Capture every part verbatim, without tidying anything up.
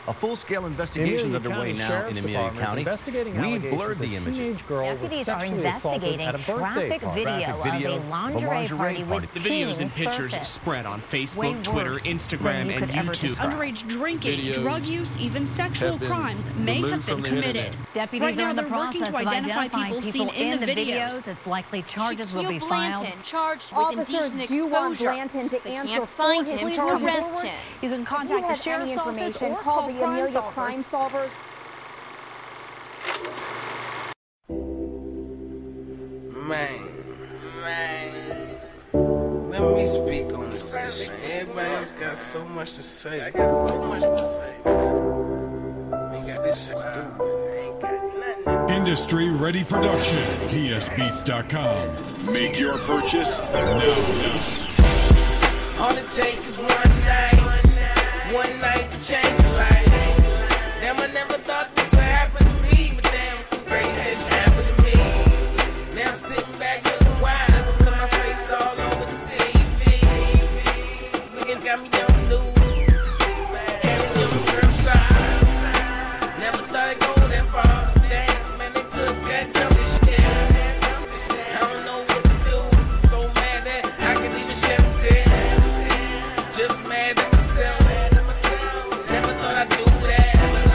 A full-scale investigation is underway now in Amelia County. We've blurred the images. Deputies are investigating graphic video of a lingerie party with the videos and pictures spread on Facebook, Twitter, Instagram, and YouTube. Underage drinking, drug use, even sexual crimes may have been committed. Deputies are in the process of identifying people seen in the videos. It's likely charges will be filed. Charged with Officers do want Blanton to answer for his charges. You can contact the sheriff's office or call the Amelia Crime Solvers. Man, man, let me speak on this. Everybody else got so much to say. I got so much to say. Ain't got this shit to do with it. Ain't got nothing. Industry Ready Production, P S beats dot com. Make your purchase now. All it takes is one night, one night to change your life. Damn, I never thought this would happen to me, but damn, it's crazy that shit happened to me. Now I'm sitting back looking wild, put my face all over the T V. Looking got me on the news, and a little girl style. Never thought I'd go that far. Damn, man, they took that dumb shit. I don't know what to do. So mad that I could even shed a tear. Just mad at myself. Never thought I'd do that.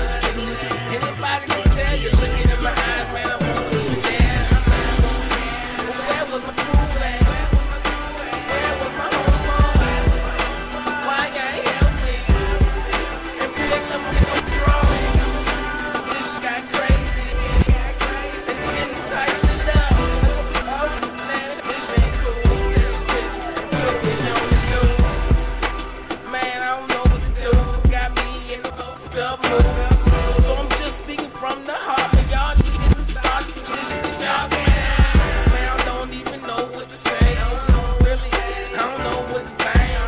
Anybody can tell you, looking in my eyes, man, I won't even dare. But where was my crew at? Where was my homeboy? Why y'all help me? And pick them up no draw. This shit got crazy. It's getting tightened up. Man, this ain't cool. Tell you this. Put me on the news. Man, I don't know what to do. Got me in the up mood. So I'm just speaking from the heart. Man, y'all need to start some shit that y'all can. Man, I don't even know what to say. I don't know really. I don't know what to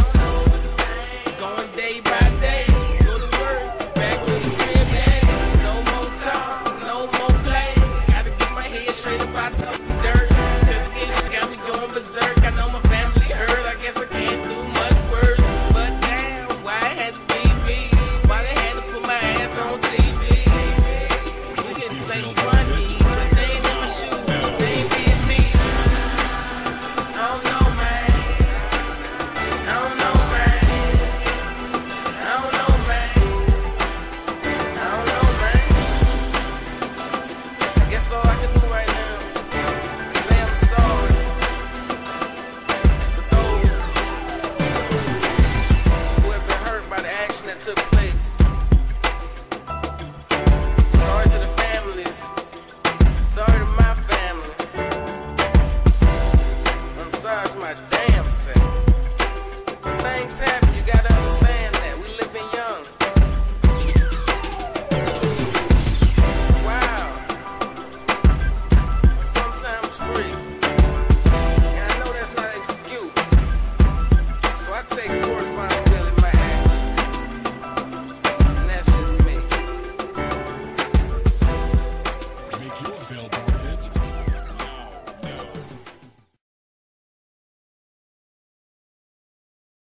think. Going day by day. Go to work. Back to the crib, man. No more talk. No more play. Gotta get my head straight up out of the dirt. Cause this shit got me going berserk. I know my family hurt. I guess I can't do much worse. But damn, why it had to be me? Why they had to put my ass on T V? We get things funny, but they ain't in my shoes. They ain't being me. I don't know, man. I don't know, man. I don't know, man. I don't know, man. I guess all I can do right now is say I'm sorry for those who have been hurt by the action that took place. Sorry to the families. Sorry to my family. I'm sorry to my damn self. When things happen, you gotta understand that we living young. Wow. Sometimes free. And I know that's not an excuse. So I take